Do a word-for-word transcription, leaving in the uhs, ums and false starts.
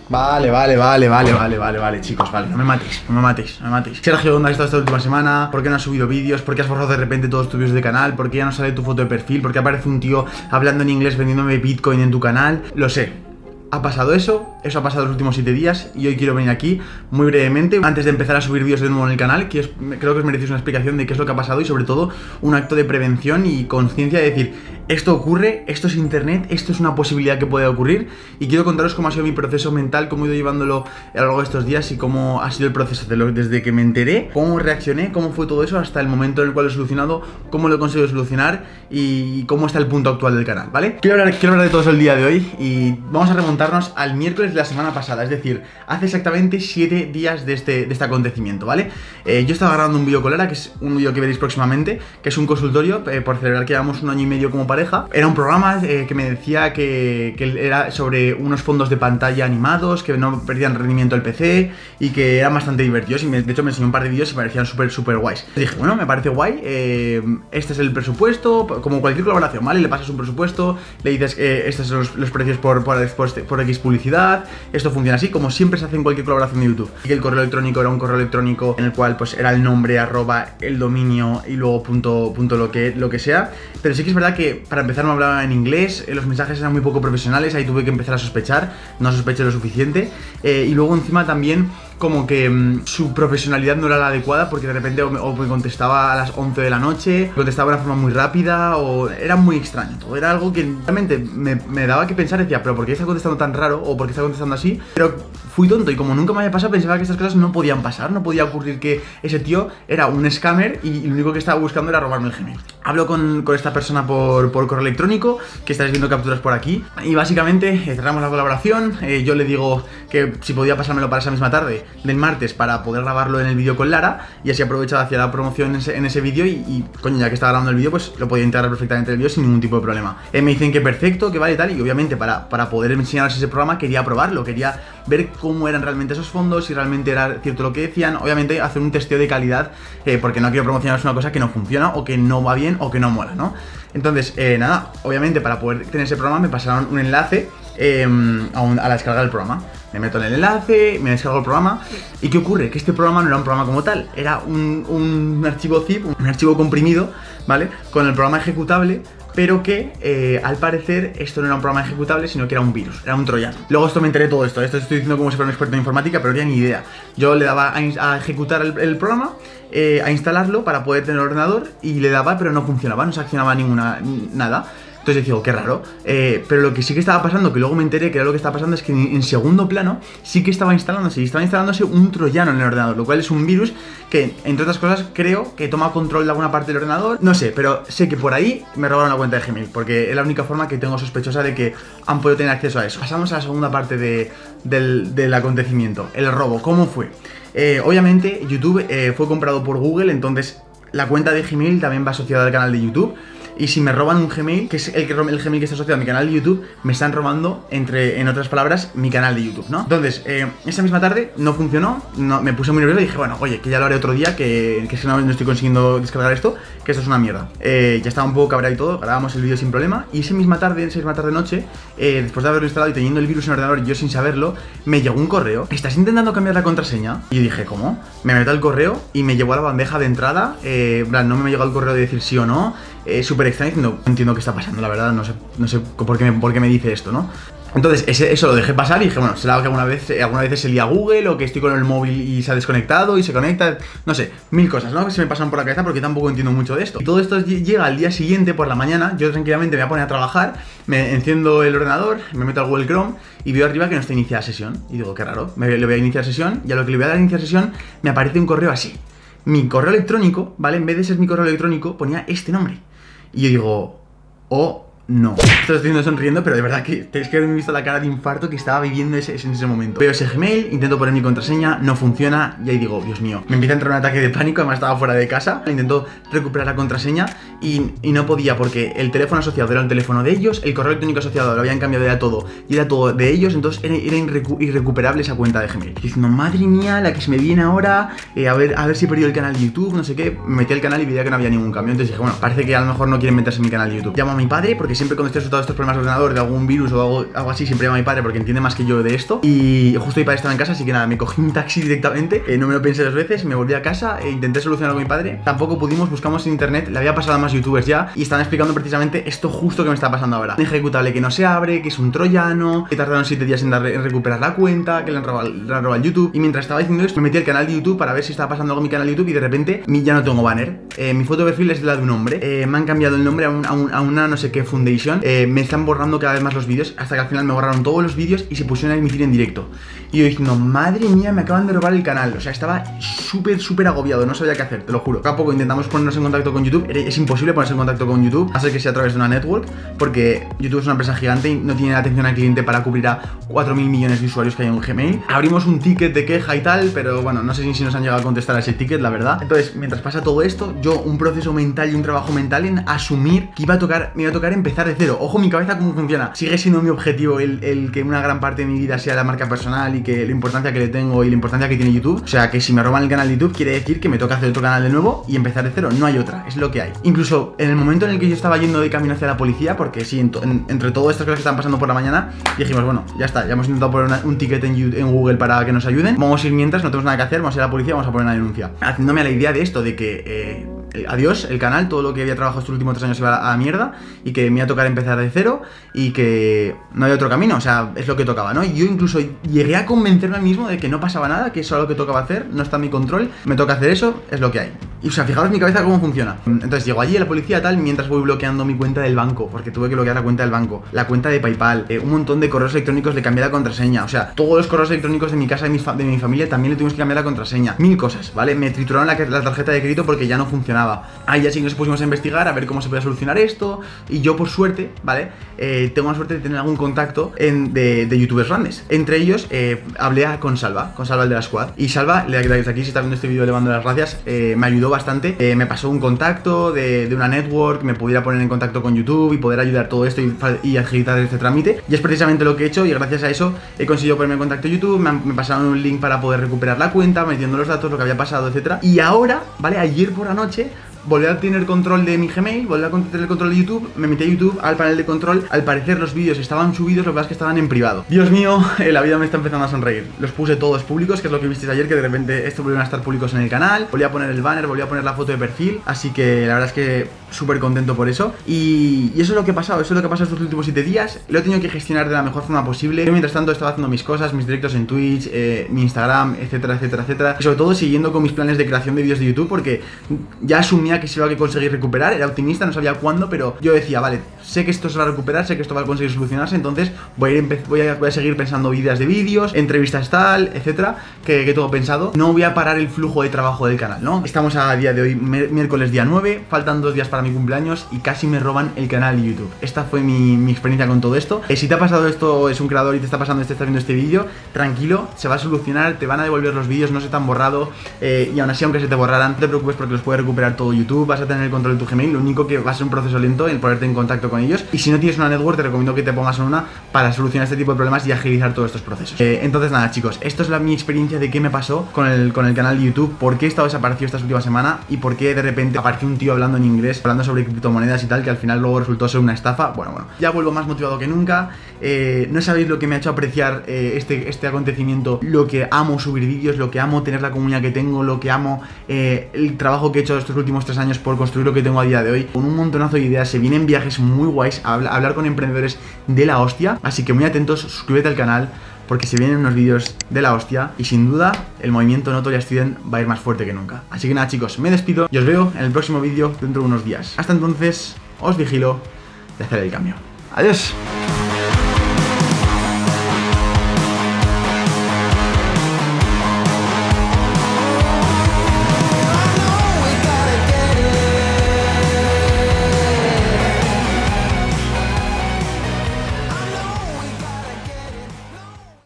Vale, vale, vale, vale, vale, vale, vale, chicos, vale, no me matéis, no me matéis, no me matéis. Sergio, ¿dónde has estado esta última semana? ¿Por qué no has subido vídeos? ¿Por qué has borrado de repente todos tus vídeos de canal? ¿Por qué ya no sale tu foto de perfil? ¿Por qué aparece un tío hablando en inglés vendiéndome Bitcoin en tu canal? Lo sé. Ha pasado eso, eso ha pasado los últimos siete días y hoy quiero venir aquí muy brevemente, antes de empezar a subir vídeos de nuevo en el canal, que es, creo que os merecéis una explicación de qué es lo que ha pasado y sobre todo un acto de prevención y conciencia de decir, esto ocurre, esto es internet, esto es una posibilidad que puede ocurrir y quiero contaros cómo ha sido mi proceso mental, cómo he ido llevándolo a lo largo de estos días y cómo ha sido el proceso de lo, desde que me enteré, cómo reaccioné, cómo fue todo eso hasta el momento en el cual lo he solucionado, cómo lo he conseguido solucionar y cómo está el punto actual del canal, ¿vale? Quiero hablar, quiero hablar de todo eso el día de hoy y vamos a remontar al miércoles de la semana pasada, es decir, hace exactamente siete días de este, de este acontecimiento, ¿vale? Eh, yo estaba grabando un vídeo con Lara, que es un vídeo que veréis próximamente, que es un consultorio eh, por celebrar que llevamos un año y medio como pareja. Era un programa eh, que me decía que, que era sobre unos fondos de pantalla animados, que no perdían rendimiento el P C y que eran bastante divertidos y me, de hecho me enseñó un par de vídeos y me parecían súper, súper guays. Dije, bueno, me parece guay, eh, este es el presupuesto, como cualquier colaboración, ¿vale? Le pasas un presupuesto, le dices que eh, estos son los, los precios por, por, por, por X publicidad, esto funciona así, como siempre se hace en cualquier colaboración de YouTube. Y que el correo electrónico era un correo electrónico en el cual pues era el nombre, arroba, el dominio y luego punto, punto lo que, lo que sea. Pero sí que es verdad que para empezar me hablaba en inglés, los mensajes eran muy poco profesionales, ahí tuve que empezar a sospechar, no sospeché lo suficiente. Eh, y luego encima también como que mmm, su profesionalidad no era la adecuada porque de repente o me, o me contestaba a las once de la noche, contestaba de una forma muy rápida o era muy extraño todo, era algo que realmente me, me daba que pensar, decía, pero ¿por qué está contestando tan raro? O ¿por qué está contestando así? Pero fui tonto y como nunca me había pasado pensaba que estas cosas no podían pasar, no podía ocurrir que ese tío era un scammer y lo único que estaba buscando era robarme el Gmail. Hablo con, con esta persona por, por correo electrónico, que estáis viendo capturas por aquí, y básicamente eh, cerramos la colaboración, eh, yo le digo que si podía pasármelo para esa misma tarde del martes para poder grabarlo en el vídeo con Lara y así aprovechaba hacia la promoción en ese, en ese vídeo y, y coño, ya que estaba grabando el vídeo pues lo podía integrar perfectamente en el vídeo sin ningún tipo de problema. Eh, me dicen que perfecto, que vale y tal, y obviamente para, para poder enseñaros ese programa quería probarlo, quería ver cómo eran realmente esos fondos, si realmente era cierto lo que decían, obviamente hacer un testeo de calidad eh, porque no quiero promocionaros una cosa que no funciona o que no va bien o que no mola, ¿no? Entonces, eh, nada, obviamente para poder tener ese programa me pasaron un enlace eh, a, un, a la descarga del programa. Me meto en el enlace, me descargo el programa. ¿Y qué ocurre? Que este programa no era un programa como tal, era un, un archivo zip, un archivo comprimido, ¿vale? Con el programa ejecutable, pero que eh, al parecer esto no era un programa ejecutable, sino que era un virus, era un troyano. Luego esto me enteré de todo esto, esto estoy diciendo como si fuera un experto en informática, pero no tenía ni idea. Yo le daba a, a ejecutar el, el programa, eh, a instalarlo para poder tener el ordenador y le daba, pero no funcionaba, no se accionaba ninguna, nada. Entonces digo, qué raro, eh, pero lo que sí que estaba pasando, que luego me enteré que era lo que estaba pasando, es que en, en segundo plano sí que estaba instalándose, y estaba instalándose un troyano en el ordenador, lo cual es un virus que, entre otras cosas, creo que toma control de alguna parte del ordenador, no sé, pero sé que por ahí me robaron la cuenta de Gmail, porque es la única forma que tengo sospechosa de que han podido tener acceso a eso. Pasamos a la segunda parte de, del, del acontecimiento, el robo. ¿Cómo fue? Eh, obviamente YouTube eh, fue comprado por Google, entonces la cuenta de Gmail también va asociada al canal de YouTube. Y si me roban un Gmail, que es el, que, el Gmail que está asociado a mi canal de YouTube, me están robando, entre, en otras palabras, mi canal de YouTube, ¿no? Entonces, eh, esa misma tarde no funcionó, no, me puse muy nervioso y dije, bueno, oye, que ya lo haré otro día, que, que si no, no estoy consiguiendo descargar esto, que esto es una mierda. Eh, ya estaba un poco cabreado y todo, grabamos el vídeo sin problema, y esa misma tarde, esa misma tarde-noche, eh, después de haberlo instalado y teniendo el virus en el ordenador y yo sin saberlo, me llegó un correo. ¿Estás intentando cambiar la contraseña? Y yo dije, ¿cómo? Me meto al correo y me llevó a la bandeja de entrada, eh, no me llegó el correo de decir sí o no. Eh, súper extraño, no entiendo qué está pasando, la verdad, no sé, no sé por qué me, por qué me dice esto, ¿no? Entonces, ese, eso lo dejé pasar y dije, bueno, será que alguna vez, alguna vez se lía Google o que estoy con el móvil y se ha desconectado y se conecta, no sé, mil cosas, ¿no? Que se me pasan por la cabeza porque tampoco entiendo mucho de esto. Y todo esto llega al día siguiente por la mañana, yo tranquilamente me voy a poner a trabajar, me enciendo el ordenador, me meto al Google Chrome y veo arriba que no está iniciada sesión. Y digo, qué raro, me, le voy a iniciar sesión y a lo que le voy a dar a iniciar sesión me aparece un correo así. Mi correo electrónico, ¿vale? En vez de ser mi correo electrónico, ponía este nombre. Y yo digo, oh no. Estoy haciendo sonriendo, pero de verdad que tenéis que haber visto la cara de infarto que estaba viviendo ese, en ese momento. Veo ese Gmail, intento poner mi contraseña, no funciona, y ahí digo, Dios mío, me empieza a entrar un ataque de pánico, además estaba fuera de casa, intento recuperar la contraseña y, y no podía porque el teléfono asociado era el teléfono de ellos, el correo electrónico asociado lo habían cambiado, era todo, y era todo de ellos, entonces era, era irrecu irrecuperable esa cuenta de Gmail. Y diciendo, madre mía, la que se me viene ahora, eh, a ver a ver si he perdido el canal de YouTube, no sé qué, me metí al canal y veía que no había ningún cambio, entonces dije, bueno, parece que a lo mejor no quieren meterse en mi canal de YouTube. Llamo a mi padre porque porque siempre cuando estoy asustado de estos problemas de ordenador, de algún virus o algo, algo así, siempre llamo a mi padre porque entiende más que yo de esto. Y justo mi padre estaba en casa, así que nada, me cogí un taxi directamente, eh, no me lo pensé dos veces, me volví a casa e intenté solucionarlo con mi padre. Tampoco pudimos, buscamos en internet, le había pasado a más youtubers ya y estaban explicando precisamente esto justo que me está pasando ahora. Un ejecutable que no se abre, que es un troyano, que tardaron siete días en, dar, en recuperar la cuenta, que le han robado, le han robado el YouTube. Y mientras estaba diciendo esto, me metí al canal de YouTube para ver si estaba pasando algo en mi canal de YouTube y de repente ya no tengo banner. Eh, mi foto de perfil es la de un hombre. Eh, me han cambiado el nombre a, un, a, un, a una no sé qué foundation. Eh, me están borrando cada vez más los vídeos hasta que al final me borraron todos los vídeos y se pusieron a emitir en directo. Y yo diciendo, madre mía, me acaban de robar el canal. O sea, estaba súper, súper agobiado, no sabía qué hacer, te lo juro. Poco a poco intentamos ponernos en contacto con YouTube. Es imposible ponerse en contacto con YouTube, a ser que sea a través de una network, porque YouTube es una empresa gigante y no tiene la atención al cliente para cubrir a cuatro mil millones de usuarios que hay en Gmail. Abrimos un ticket de queja y tal, pero bueno, no sé si nos han llegado a contestar a ese ticket, la verdad. Entonces, mientras pasa todo esto, yo un proceso mental y un trabajo mental en asumir que iba a tocar, me iba a tocar empezar de cero. Ojo, mi cabeza cómo funciona. Sigue siendo mi objetivo el, el que una gran parte de mi vida sea la marca personal y que la importancia que le tengo y la importancia que tiene YouTube. O sea, que si me roban el canal de YouTube quiere decir que me toca hacer otro canal de nuevo y empezar de cero. No hay otra, es lo que hay. Incluso en el momento en el que yo estaba yendo de camino hacia la policía, porque sí, en en, entre todas estas cosas que están pasando por la mañana, dijimos, bueno, ya está, ya hemos intentado poner una, un ticket en, en Google para que nos ayuden. Vamos a ir mientras, no tenemos nada que hacer, vamos a ir a la policía, vamos a poner una denuncia. Haciéndome a la idea de esto, de que eh, adiós, el canal, todo lo que había trabajado estos últimos tres años se va a la mierda y que me iba a tocar empezar de cero y que no hay otro camino, o sea, es lo que tocaba, ¿no? Y yo incluso llegué a convencerme a mí mismo de que no pasaba nada, que eso era lo que tocaba hacer, no está en mi control, me toca hacer eso, es lo que hay. Y o sea, fijaros mi cabeza cómo funciona. Entonces llego allí a la policía tal, mientras voy bloqueando mi cuenta del banco, porque tuve que bloquear la cuenta del banco, la cuenta de PayPal, eh, un montón de correos electrónicos, le cambié la contraseña, o sea, todos los correos electrónicos de mi casa, de mi, fa de mi familia, también le tuvimos que cambiar la contraseña, mil cosas, ¿vale? Me trituraron la, la tarjeta de crédito porque ya no funcionaba. Ahí ya sí nos pusimos a investigar, a ver cómo se podía solucionar esto, y yo por suerte, ¿vale? Eh, tengo la suerte de tener algún contacto en, de, de youtubers grandes. Entre ellos, eh, hablé con Salva, con Salva el de la Squad, y Salva, desde aquí si está viendo este vídeo le mando las gracias, eh, me ayudó bastante, eh, me pasó un contacto de, de una network, me pudiera poner en contacto con YouTube y poder ayudar todo esto y, y agilizar este trámite, y es precisamente lo que he hecho, y gracias a eso he conseguido ponerme en contacto con YouTube, me, han, me pasaron un link para poder recuperar la cuenta, metiendo los datos, lo que había pasado, etcétera. Y ahora, ¿vale? Ayer por la noche volví a tener control de mi Gmail, volví a tener el control de YouTube, me metí a YouTube, al panel de control, al parecer los vídeos estaban subidos, lo que pasa es que estaban en privado. Dios mío, eh, la vida me está empezando a sonreír. Los puse todos públicos, que es lo que visteis ayer, que de repente estos volvieron a estar públicos en el canal, volví a poner el banner, volví a poner la foto de perfil, así que la verdad es que súper contento por eso. Y, y eso es lo que ha pasado, eso es lo que ha pasado estos últimos siete días, lo he tenido que gestionar de la mejor forma posible. Yo mientras tanto estaba haciendo mis cosas, mis directos en Twitch, eh, mi Instagram, etcétera, etcétera, etcétera, y sobre todo siguiendo con mis planes de creación de vídeos de YouTube, porque ya asumía que se iba a conseguir recuperar, era optimista, no sabía cuándo, pero yo decía, vale, sé que esto se va a recuperar, sé que esto va a conseguir solucionarse, entonces voy a, ir voy a, voy a seguir pensando ideas de vídeos, entrevistas tal, etcétera, que, que todo pensado. No voy a parar el flujo de trabajo del canal, ¿no? Estamos a día de hoy, miércoles día nueve, faltan dos días para mi cumpleaños y casi me roban el canal de YouTube. Esta fue mi, mi experiencia con todo esto. Eh, si te ha pasado esto, es un creador y te está pasando esto, estás viendo este vídeo, tranquilo, se va a solucionar, te van a devolver los vídeos, no se te han borrado, eh, y aún así, aunque se te borraran, no te preocupes porque los puede recuperar todo YouTube, vas a tener el control de tu Gmail, lo único que va a ser un proceso lento en ponerte en contacto con ellos, y si no tienes una network te recomiendo que te pongas en una para solucionar este tipo de problemas y agilizar todos estos procesos. Eh, entonces nada chicos, esto es la, mi experiencia de qué me pasó con el, con el canal de YouTube, por qué he estado desaparecido esta última semana y por qué de repente apareció un tío hablando en inglés, hablando sobre criptomonedas y tal, que al final luego resultó ser una estafa. Bueno, bueno, ya vuelvo más motivado que nunca. Eh, no sabéis lo que me ha hecho apreciar eh, este, este acontecimiento, lo que amo subir vídeos, lo que amo tener la comunidad que tengo, lo que amo eh, el trabajo que he hecho estos últimos tres años por construir lo que tengo a día de hoy, con un montonazo de ideas. Se vienen viajes muy guays a hablar, a hablar con emprendedores de la hostia, así que muy atentos, suscríbete al canal porque se vienen unos vídeos de la hostia y sin duda el movimiento Notoria Student va a ir más fuerte que nunca. Así que nada chicos, me despido y os veo en el próximo vídeo dentro de unos días. Hasta entonces, os vigilo de hacer el cambio. Adiós.